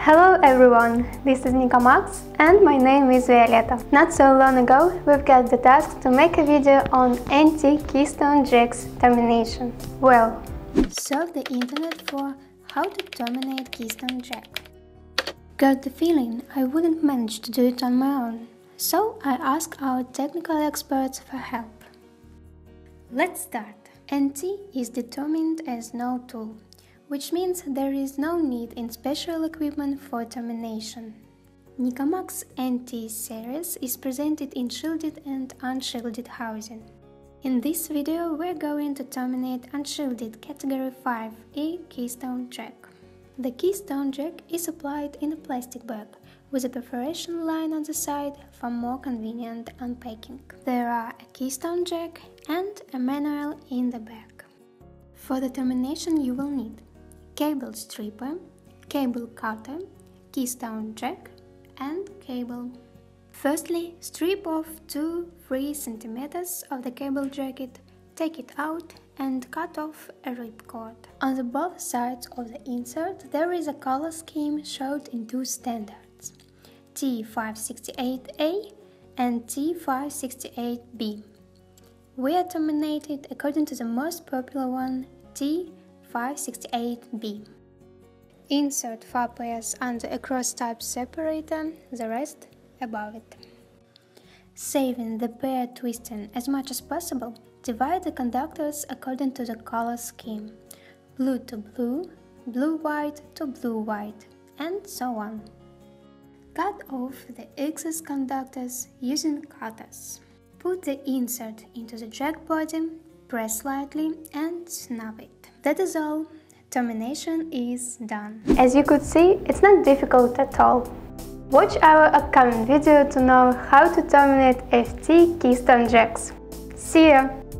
Hello everyone, this is Nikamax and my name is Violeta. Not so long ago we've got the task to make a video on anti-keystone jacks termination. Well, surf the internet for how to terminate keystone jack. Got the feeling I wouldn't manage to do it on my own, so I asked our technical experts for help. Let's start. NT is determined as no tool, which means there is no need in special equipment for termination. Nikamax NT series is presented in shielded and unshielded housing. In this video we're going to terminate unshielded Category 5E keystone jack. The keystone jack is applied in a plastic bag with a perforation line on the side for more convenient unpacking. There are a keystone jack and a manual in the bag. For the termination you will need cable stripper, cable cutter, keystone jack and cable. Firstly, strip off 2-3 cm of the cable jacket, take it out and cut off a ripcord. On the both sides of the insert there is a color scheme showed in two standards, T568A and T568B. We are terminated according to the most popular one, T568B. Insert 4 pairs under a cross-type separator, the rest above it. Saving the pair twisting as much as possible, divide the conductors according to the color scheme, blue to blue, blue-white to blue-white, and so on. Cut off the excess conductors using cutters. Put the insert into the jack body, press slightly and snap it. That is all. Termination is done. As you could see, it's not difficult at all. Watch our upcoming video to know how to terminate FT keystone jacks. See ya!